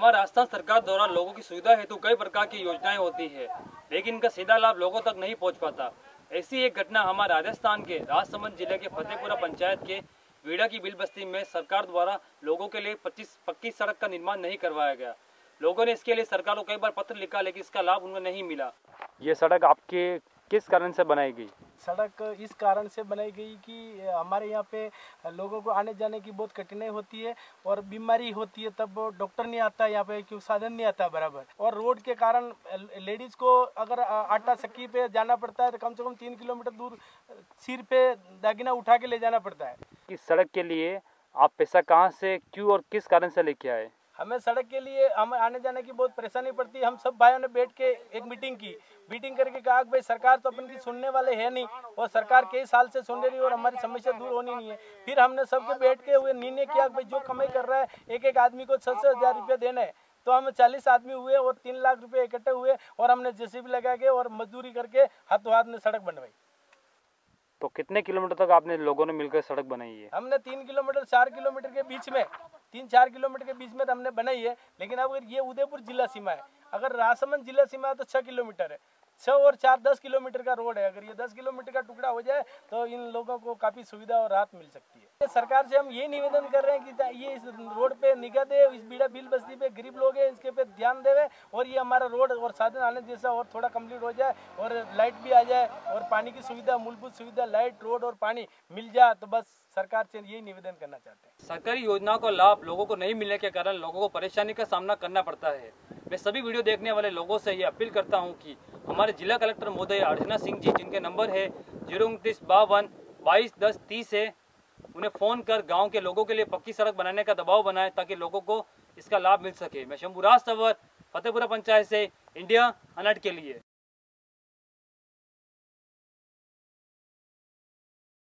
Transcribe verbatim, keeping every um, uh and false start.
हमारे राजस्थान सरकार द्वारा लोगों की सुविधा हेतु कई प्रकार की योजनाएं होती है, लेकिन इनका सीधा लाभ लोगों तक नहीं पहुंच पाता। ऐसी एक घटना हमारे राजस्थान के राजसमंद जिले के फतेहपुरा पंचायत के वीड़ा की बिल बस्ती में सरकार द्वारा लोगों के लिए पच्चीस पक्की सड़क का निर्माण नहीं करवाया गया। लोगों ने इसके लिए सरकार को कई बार पत्र लिखा, लेकिन इसका लाभ उन्हें नहीं मिला। ये सड़क आपके किस कारण से बनाई गई? सड़क इस कारण से बनाई गई कि हमारे यहाँ पे लोगों को आने जाने की बहुत कठिनाई होती है और बीमारी होती है, तब डॉक्टर नहीं आता यहाँ पे, क्यों साधन नहीं आता बराबर। और रोड के कारण लेडीज को अगर आटा चक्की पे जाना पड़ता है तो कम से कम तीन किलोमीटर दूर सिर पे दागिना उठा के ले जाना पड़ता है। इस सड़क के लिए आप पैसा कहाँ से, क्यों और किस कारण से लेके आए? हमें सड़क के लिए हमें आने जाने की बहुत परेशानी पड़ती है। हम सब भाइयों ने बैठ के एक मीटिंग की, मीटिंग करके कहा कि भाई सरकार तो अपन की सुनने वाले है नहीं और सरकार कई साल से सुन रही है और हमारी समस्या दूर होनी नहीं है। फिर हमने सबके बैठ के हुए निर्णय किया कि भाई जो कमाई कर रहा है एक एक आदमी को छह छह हजार रुपये देना है। तो हम चालीस आदमी हुए और तीन लाख रुपये इकट्ठे हुए और हमने जेसीबी लगा के और मजदूरी करके हाथों हाथ में सड़क बनवाई। तो कितने किलोमीटर तक आपने लोगों ने मिलकर सड़क बनाई है? हमने तीन किलोमीटर चार किलोमीटर के बीच में तीन चार किलोमीटर के बीच में तो हमने बनाई है, लेकिन अब ये उदयपुर जिला सीमा है। अगर राजसमंद जिला सीमा है तो छः किलोमीटर है, छः और चार दस किलोमीटर का रोड है। अगर ये दस किलोमीटर का टुकड़ा हो जाए तो इन लोगों को काफ़ी सुविधा और राहत मिल सकती है। सरकार से हम ये निवेदन कर रहे हैं कि ये इस रोड पे निगाह दे, इस बीड़ा बिल बस्ती पे गरीब लोग हैं इसके पे ध्यान देवे और ये हमारा रोड और साधन आने जैसा और थोड़ा कम्प्लीट हो जाए और लाइट भी आ जाए और पानी की सुविधा, मूलभूत सुविधा लाइट, रोड और पानी मिल जाए तो बस सरकार से यही निवेदन करना चाहते हैं। सरकारी योजनाओं का लाभ लोगों को नहीं मिलने के कारण लोगों को परेशानी का सामना करना पड़ता है। मैं सभी वीडियो देखने वाले लोगों से ये अपील करता हूं कि हमारे जिला कलेक्टर महोदय अर्चना सिंह जी, जिनके नंबर है जीरो उनतीस बावन बाईस दस तीस है, उन्हें फ़ोन कर गांव के लोगों के लिए पक्की सड़क बनाने का दबाव बनाएं ताकि लोगों को इसका लाभ मिल सके। मैं शंभुराज तंवर, फतेहपुरा पंचायत से, इंडिया अलर्ट के लिए।